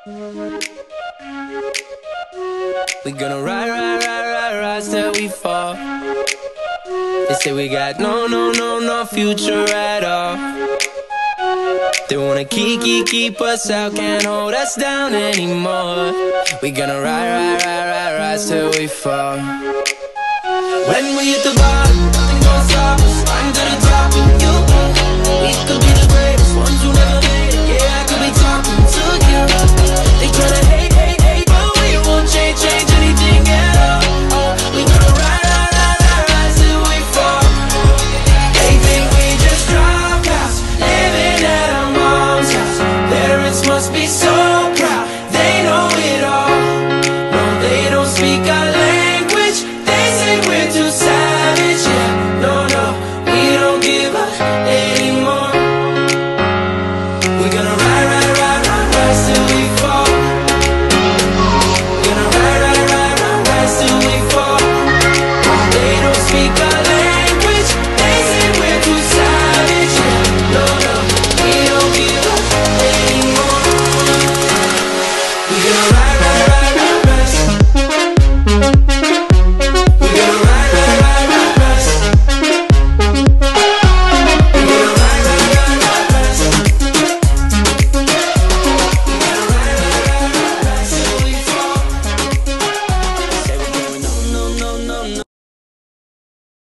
We gonna ride, ride, ride, ride, rise till we fall. They say we got no future at all. They wanna keep us out, can't hold us down anymore. We gonna ride, ride, ride, ride, rise till we fall. When we hit the bottom, nothing gonna stop us.